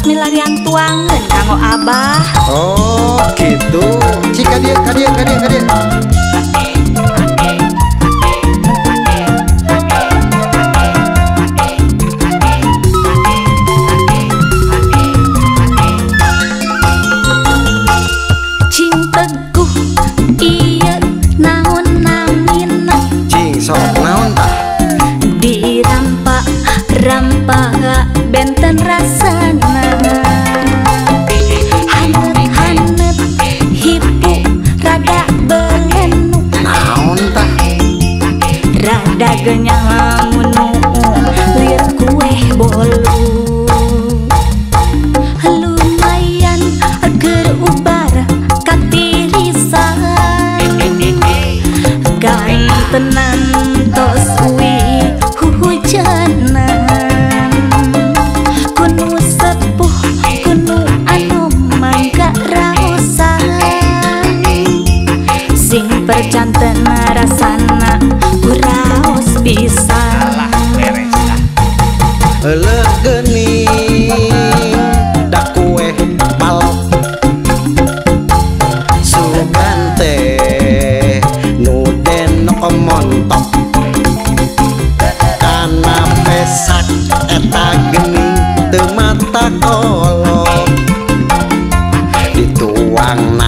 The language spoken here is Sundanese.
Tos milarian tuangan kanggo abah. Oh gitu. Cika dia. Cing teguh iya naon namina. Cing sok naon tah? Dirampak benten rasana. Hanet hipu rada belenu. Naon tah? Rada genyang munu lir kue bolu. Lumayan agar ubar katirisan. Gantenan tos uwi hujanan. Kunu sepuh kunu anu mangga raosan. Sing percanten rasana uraos pisan. Heuleuh geuning da kue balok sugan teh nu denok montok kana pesak eta geuning teu mata kolok dituang